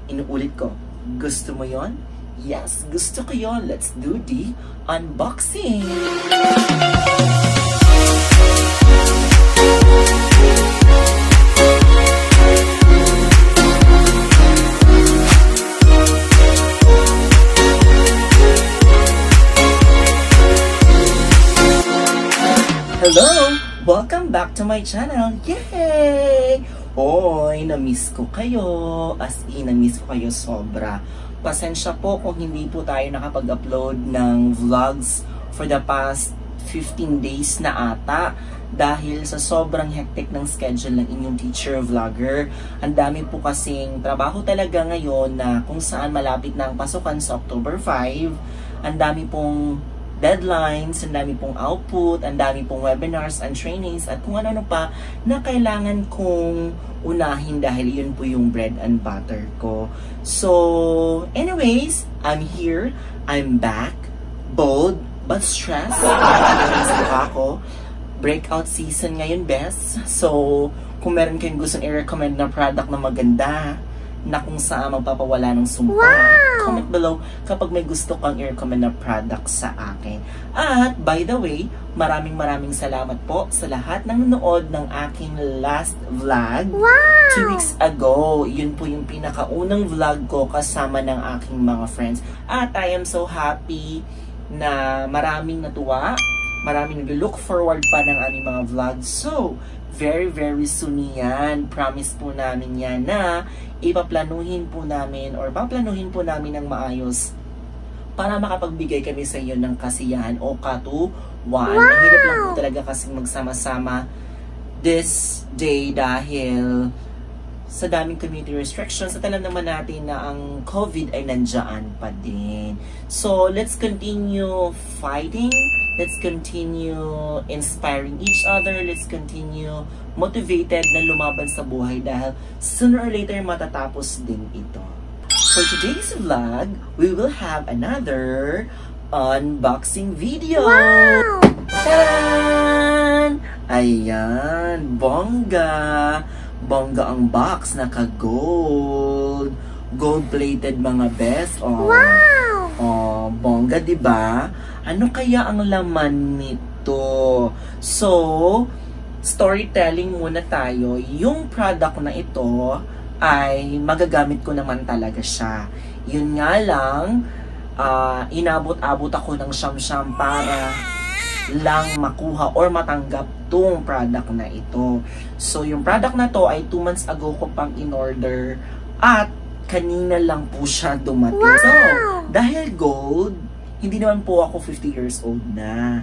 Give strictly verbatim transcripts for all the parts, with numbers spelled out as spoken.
Inuulit ko, gusto mo yon? Yes, gusto ko yon. Let's do the unboxing! Hello! Welcome back to my channel! Yay! Oy, na-miss ko kayo. As in, na-miss ko kayo sobra. Pasensya po kung hindi po tayo nakapag-upload ng vlogs for the past fifteen days na ata. Dahil sa sobrang hectic ng schedule ng inyong teacher vlogger. Ang dami po kasing trabaho talaga ngayon na kung saan malapit na ang pasukan sa October five. Ang dami pong deadlines, ang dami pong output, ang dami pong webinars and trainings at kung ano-ano pa na kailangan kong unahin dahil yun po yung bread and butter ko. So, anyways, I'm here. I'm back. Bold but stressed. Ako. Breakout season ngayon, best. So, kung meron kayong gustong i-recommend na product na maganda, na kung saan magpapawala ng sumpa, wow! Comment below kapag may gusto kang i-recommend na product sa akin. At, by the way, maraming maraming salamat po sa lahat ng nanood ng aking last vlog. Wow! Two weeks ago. Yun po yung pinakaunang vlog ko kasama ng aking mga friends. At I am so happy na maraming natuwa. Maraming nag-look forward pa ng aming mga vlogs. So, very, very soon yan. Promise po namin yan na ipaplanuhin po namin or paplanuhin po namin ng maayos para makapagbigay kami sa iyo ng kasiyahan o katuwaan. Wow! Mahirap lang po talaga kasing magsama-sama this day dahil sa daming community restrictions at alam naman natin na ang COVID ay nandiyan pa din. So, let's continue fighting. Let's continue inspiring each other. Let's continue motivated na lumaban sa buhay dahil sooner or later matatapos din ito. For today's vlog, we will have another unboxing video. Wow! Tadaan! Ayan, bongga. Bongga ang box, naka-gold. Gold-plated mga best. Oh. Wow! Oh, bongga, diba? Ano kaya ang laman nito? So, storytelling muna tayo. Yung product na ito ay magagamit ko naman talaga siya. Yun nga lang, uh, inabot-abot ako ng siyam-siyam para lang makuha or matanggap tong product na ito. So, yung product na to ay two months ago ko pang in-order at kanina lang po siya dumating. Wow! So, dahil gold, hindi naman po ako fifty years old na.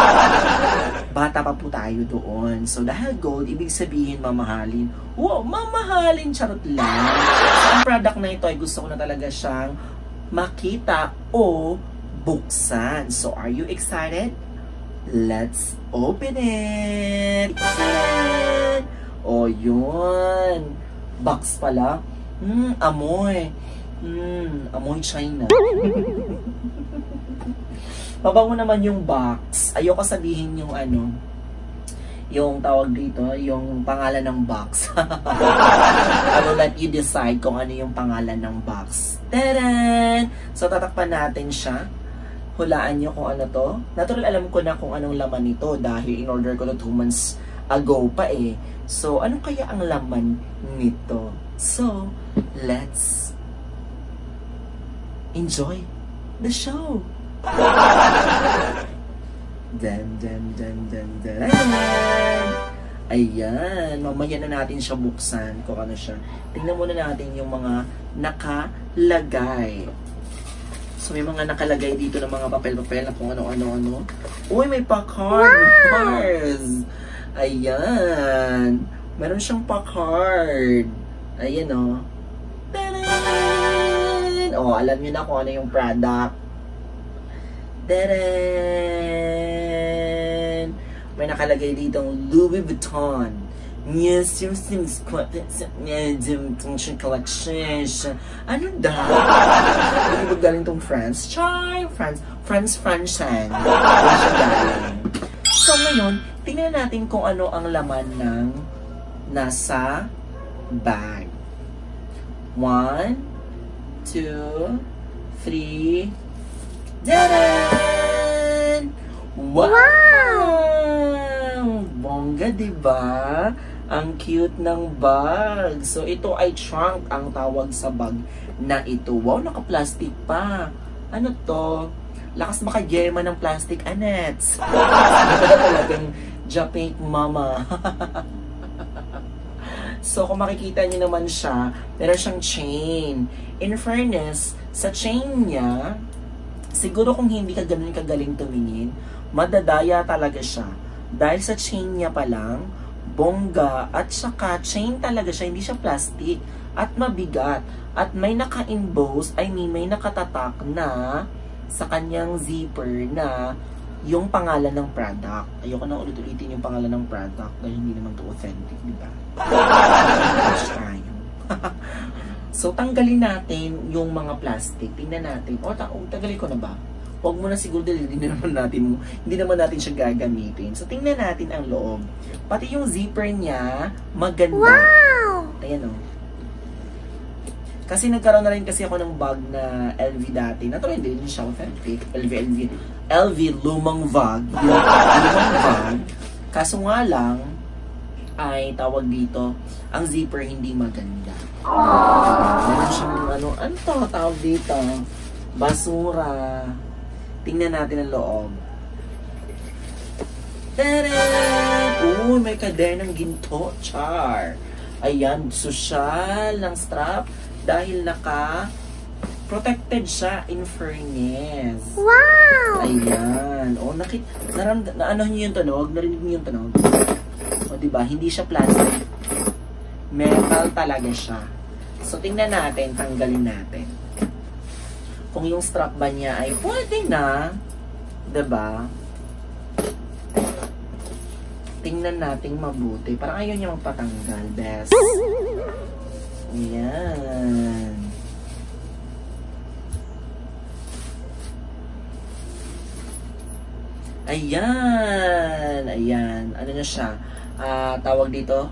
Bata pa po tayo doon. So, dahil gold, ibig sabihin mamahalin. Wow, mamahalin, charot lang. So, ang product na ito ay gusto ko na talaga siyang makita o buksan. So, are you excited? Let's open it! Excited! O, yun. Box pala. Hmm, amoy. Hmm, amoy China. Mabango naman yung box. Ayoko sabihin yung ano, yung tawag dito, yung pangalan ng box. I will let you decide kung ano yung pangalan ng box. Tadaan! So, tatakpan natin siya. Hulaan nyo kung ano to. Natural, alam ko na kung anong laman nito dahil in-order ko to two months ago pa eh. So, ano kaya ang laman nito? So, let's enjoy the show! Dan, dan, dan, dan, dan. Ayan, mamaya na natin siya buksan kung ano siya. Tingnan muna natin yung mga nakalagay. So, may mga nakalagay dito ng mga papel-papel na kung ano-ano-ano. Uy, may pa-card! Wow! Cars! Ayan! Meron siyang pa-card. Ayan, o. Oh. Tadaan! O, oh, alam nyo na kung ano yung product. Tadaan! May nakalagay ditong Louis Vuitton. Yes, yung Sims collection. Ano daw? Hindi ba galing tong France? Chai! France. France, Franchan. Wala siya galing. So ngayon, tingnan natin kung ano ang laman ng nasa bag. One, two, three. Dadan! Wow! Wow! Bongga, diba? Ang cute ng bag. So, ito ay trunk ang tawag sa bag na ito. Wow, naka-plastic pa. Ano to? Lakas maka-germa ng plastic, anets. Ito na talagang Japake mama. So, kung makikita niyo naman siya, meron siyang chain. In fairness, sa chain niya, siguro kung hindi ka ganun kagaling tumingin, madadaya talaga siya. Dahil sa chain niya pa lang, bongga, at saka chain talaga siya, hindi siya plastic, at mabigat. At may naka-emboss, I mean, may nakatatak na sa kanyang zipper na yung pangalan ng product. Ayoko na ulit-ulitin yung pangalan ng product dahil hindi naman to authentic, di ba? So, tanggalin natin yung mga plastic. Tingnan natin. O, ta tanggalin ko na ba? Huwag mo na siguro dahil hindi naman natin, hindi naman natin siya gagamitin. So, tingnan natin ang loob. Pati yung zipper niya, maganda. Wow! Ayan o. Kasi nagkaroon na rin kasi ako ng bag na L V dati. Natuloy din siya authentic. L V, L V, L V lumang bag. Yung lumang bag. Kaso nga lang, ay tawag dito, ang zipper hindi maganda. Meron siyang ano, ano to, tawag dito? Basura. Tingnan natin ang loob. Tada! Uy, may kadenang ginto. Char. Ayan, social ng strap. Dahil naka protected siya in fairness. Wow! Ayan. O, nakit, naram, na ano niyo yung tunog? Narinig niyo yung tunog? O, diba? Hindi siya plastic. Metal talaga siya. So, tingnan natin. Tanggalin natin. Kung yung strap ba niya ay pwede na. Diba? Tingnan natin mabuti. Parang ayaw niya magpatanggal. Best. Ayan. Ayan. Ayan. Ano na siya? Uh, tawag dito?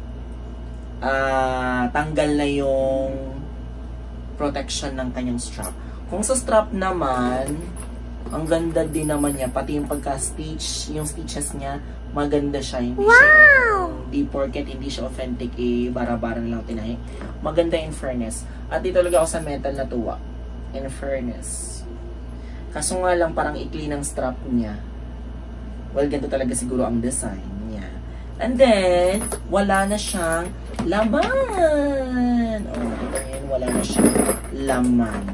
Uh, tanggal na yung protection ng kanyang strap. Kung sa strap naman, ang ganda din naman niya. Pati yung pagka-stitch, yung stitches niya, maganda siya. Hindi wow! siya hindi porket, hindi siya authentic, eh, bara-bara na lang tinahi. Maganda in fairness. At dito talaga ako sa metal na tuwa. In fairness. Kaso nga lang, parang ikli ng strap niya. Well, ganito talaga siguro ang design niya. And then, wala na siyang laman. O, nakita niyo yun, wala na siyang laman.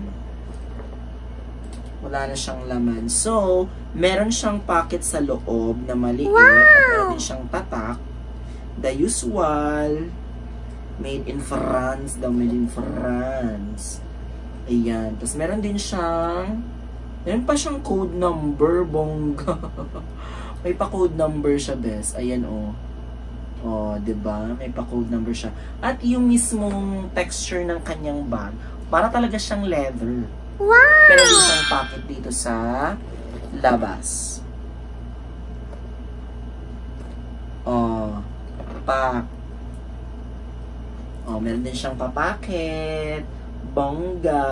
Wala na siyang laman. So, meron siyang pocket sa loob na maliit. Wow! At meron siyang tatak. The usual. Made in France. Daw made in France. Ayan. Tapos meron din siyang, meron pa siyang code number. Bongga. May pa code number siya, bes. Ayan, o. Oh. Oh, diba? May pa code number siya. At yung mismong texture ng kanyang bag, para talaga siyang leather. Wow! Pero yung isang pocket dito sa labas. Oh, pa. Oh, meron din siyang papacket. Bongga.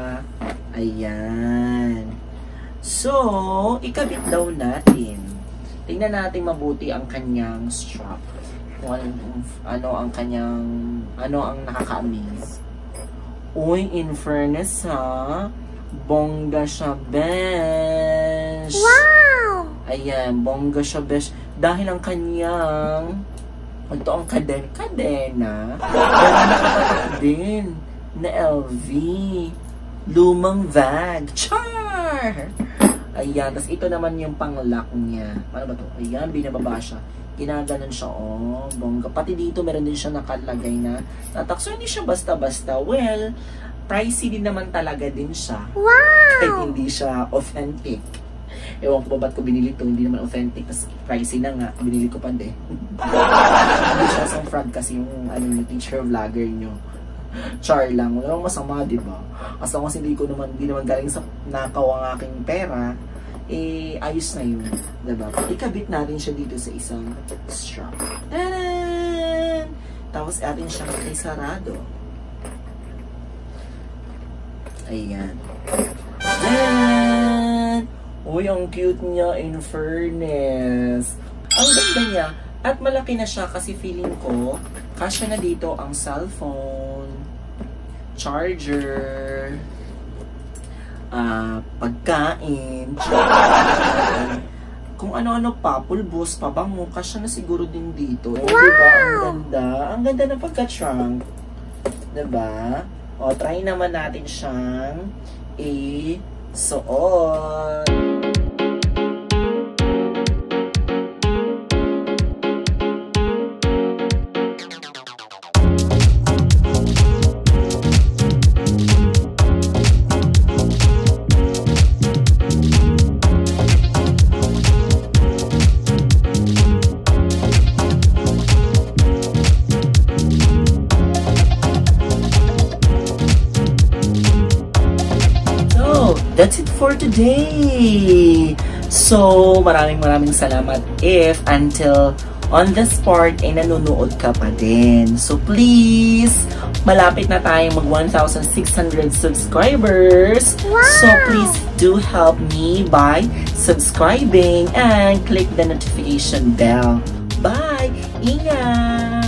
Ayan. So, ikabit daw natin. Tingnan natin mabuti ang kanyang strap. Kung ano, ano ang kanyang, ano ang nakaka-amaze. Uy, in fairness ha, bongga siya, besh. Wow! Ayan, bongga siya, besh. Dahil ang kanyang, ito ang kadena, kadena, dahil nakatatak din na L V. Lumang bag. Char! Ayan, tapos ito naman yung pang-lock niya. Paano ba ito? Ayan, binababa siya. Ginaganon siya, oh, bongga. Pati dito, meron din siya nakalagay na tatak. So, hindi siya basta-basta. Well, pricey din naman talaga din siya. Wow! Kahit hindi siya authentic. Ewan ko ba ba't ko binili ito, hindi naman authentic. Tapos, pricey na nga. Binili ko pa din. Hindi siya sa frog kasi yung, ano, yung teacher vlogger nyo. Char lang. Wala akong masama, diba? As long as hindi ko naman, hindi naman galing sa nakaw ang aking pera, eh, ayos na yun. Diba? Ikabit natin siya dito sa isang strap. Tadaan! Tapos, atin siyang isarado. Ayan. Yan! Uy, ang cute niya, in fairness. Ang ganda niya. At malaki na siya kasi feeling ko, kasya na dito ang cellphone, charger, uh, pagkain, kung ano-ano pa, pulbos, pabango, kasya na siguro din dito. Eh, wow! Diba? Ang ganda. Ang ganda ng pagka-trunk. Diba? O, try naman natin siyang i-suot. That's it for today. So, maraming maraming salamat if until on this part ay nanonood ka pa din. So, please, malapit na tayong mag one thousand six hundred subscribers. Wow! So, please do help me by subscribing and click the notification bell. Bye! Ingat!